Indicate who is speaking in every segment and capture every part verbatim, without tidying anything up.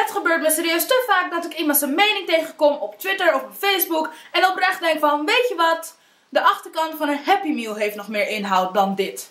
Speaker 1: Het gebeurt me serieus te vaak dat ik iemand zijn mening tegenkom op Twitter of op Facebook en oprecht denk van, weet je wat? De achterkant van een Happy Meal heeft nog meer inhoud dan dit.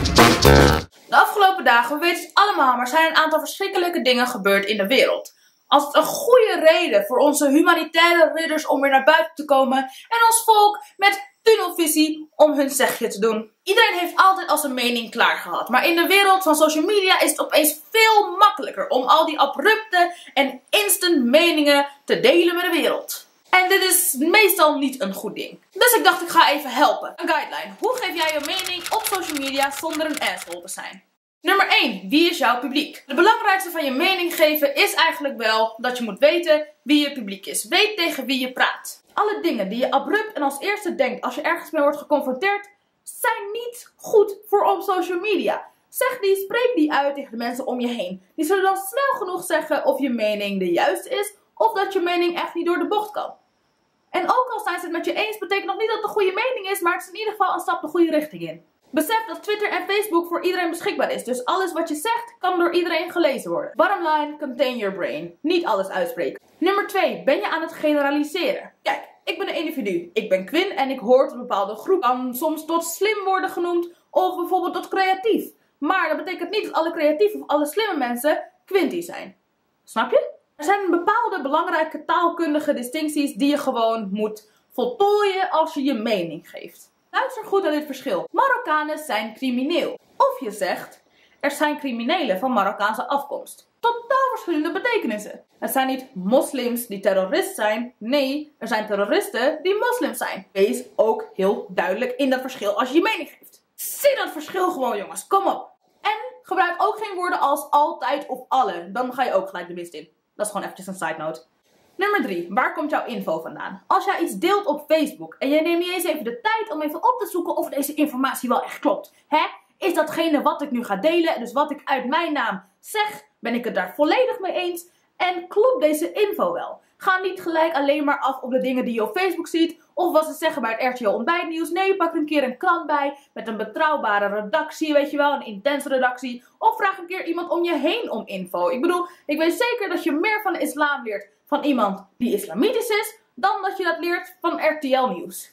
Speaker 1: De afgelopen dagen, we weten het allemaal, maar zijn een aantal verschrikkelijke dingen gebeurd in de wereld. Als het een goede reden voor onze humanitaire ridders om weer naar buiten te komen en ons volk met tunnelvisie om hun zegje te doen. Iedereen heeft altijd al zijn mening klaar gehad, maar in de wereld van social media is het opeens veel makkelijker om al die abrupte en instant meningen te delen met de wereld. En dit is meestal niet een goed ding. Dus ik dacht ik ga even helpen. Een guideline. Hoe geef jij je mening op social media zonder een asshole te zijn? Nummer één. Wie is jouw publiek? Het belangrijkste van je mening geven is eigenlijk wel dat je moet weten wie je publiek is. Weet tegen wie je praat. Alle dingen die je abrupt en als eerste denkt als je ergens mee wordt geconfronteerd, zijn niet goed voor op social media. Zeg die, spreek die uit tegen de mensen om je heen. Die zullen dan snel genoeg zeggen of je mening de juiste is of dat je mening echt niet door de bocht kan. En ook al zijn ze het met je eens, betekent nog niet dat het een goede mening is, maar het is in ieder geval een stap de goede richting in. Besef dat Twitter en Facebook voor iedereen beschikbaar is, dus alles wat je zegt kan door iedereen gelezen worden. Bottom line, contain your brain. Niet alles uitspreken. Nummer twee. Ben je aan het generaliseren? Kijk, ik ben een individu. Ik ben Quinn en ik hoor tot een bepaalde groep. Kan soms tot slim worden genoemd of bijvoorbeeld tot creatief. Maar dat betekent niet dat alle creatieve of alle slimme mensen Quinty zijn. Snap je? Er zijn bepaalde belangrijke taalkundige distincties die je gewoon moet voltooien als je je mening geeft. Luister goed naar dit verschil. Marokkanen zijn crimineel. Of je zegt, er zijn criminelen van Marokkaanse afkomst. Totaal verschillende betekenissen. Het zijn niet moslims die terrorist zijn. Nee, er zijn terroristen die moslims zijn. Wees ook heel duidelijk in dat verschil als je je mening geeft. Zie dat verschil gewoon, jongens. Kom op. En gebruik ook geen woorden als altijd of alle. Dan ga je ook gelijk de mist in. Dat is gewoon eventjes een side note. Nummer drie. Waar komt jouw info vandaan? Als jij iets deelt op Facebook en jij neemt niet eens even de tijd om even op te zoeken of deze informatie wel echt klopt. Hè? Is datgene wat ik nu ga delen, dus wat ik uit mijn naam zeg, ben ik het daar volledig mee eens? En klopt deze info wel? Ga niet gelijk alleen maar af op de dingen die je op Facebook ziet of wat ze zeggen bij het R T L ontbijtnieuws. Nee, pak er een keer een krant bij met een betrouwbare redactie, weet je wel, een intense redactie. Of vraag een keer iemand om je heen om info. Ik bedoel, ik weet zeker dat je meer van de islam leert van iemand die islamitisch is, dan dat je dat leert van R T L nieuws.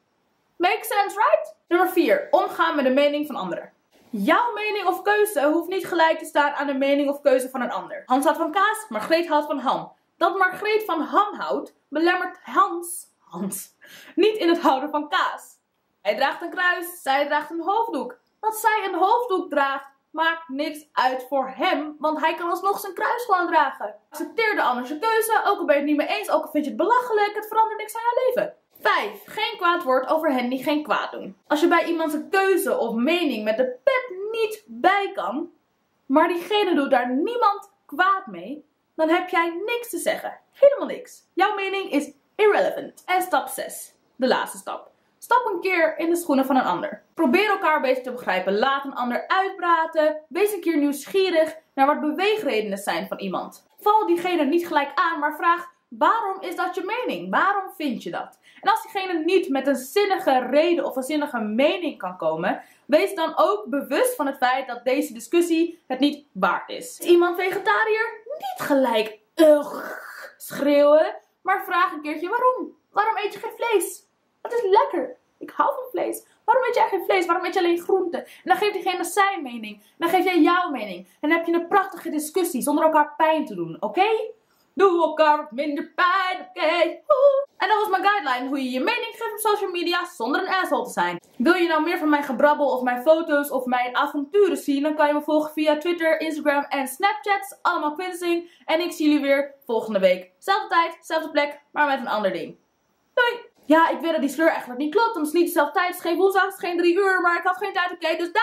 Speaker 1: Make sense, right? Nummer vier. Omgaan met de mening van anderen. Jouw mening of keuze hoeft niet gelijk te staan aan de mening of keuze van een ander. Hans houdt van kaas, Margreet houdt van ham. Dat Margreet van ham houdt, belemmert Hans, Hans, niet in het houden van kaas. Hij draagt een kruis, zij draagt een hoofddoek. Dat zij een hoofddoek draagt, maakt niks uit voor hem, want hij kan alsnog zijn kruis gewoon dragen. Accepteer de ander zijn keuze, ook al ben je het niet mee eens, ook al vind je het belachelijk, het verandert niks aan jouw leven. vijf. Geen kwaad woord over hen die geen kwaad doen. Als je bij iemand zijn keuze of mening met de pet niet bij kan, maar diegene doet daar niemand kwaad mee, dan heb jij niks te zeggen. Helemaal niks. Jouw mening is irrelevant. En stap zes. De laatste stap. Stap een keer in de schoenen van een ander. Probeer elkaar beter te begrijpen. Laat een ander uitpraten. Wees een keer nieuwsgierig naar wat beweegredenen zijn van iemand. Val diegene niet gelijk aan, maar vraag: waarom is dat je mening? Waarom vind je dat? En als diegene niet met een zinnige reden of een zinnige mening kan komen, wees dan ook bewust van het feit dat deze discussie het niet waard is. Is iemand vegetariër? Niet gelijk ugh, schreeuwen, maar vraag een keertje waarom. Waarom eet je geen vlees? Het is lekker. Ik hou van vlees. Waarom eet jij geen vlees? Waarom eet je alleen groenten? En dan geeft diegene zijn mening. En dan geef jij jouw mening. En dan heb je een prachtige discussie zonder elkaar pijn te doen. Oké? Okay? Doe elkaar wat minder pijn. Oké? Okay? En dat was mijn guideline. Hoe je je mening geeft op social media zonder een asshole te zijn. Wil je nou meer van mijn gebrabbel of mijn foto's of mijn avonturen zien? Dan kan je me volgen via Twitter, Instagram en Snapchat. Allemaal Quinsing. En ik zie jullie weer volgende week. Zelfde tijd, zelfde plek, maar met een ander ding. Doei! Ja, ik weet dat die sleur eigenlijk niet klopt, want het is niet dezelfde tijd, het is geen woensdag, het is geen drie uur, maar ik had geen tijd, oké, okay, dus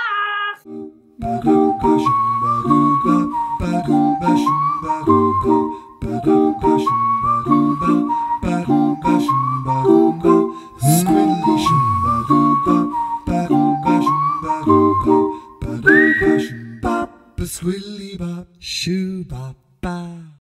Speaker 1: daag!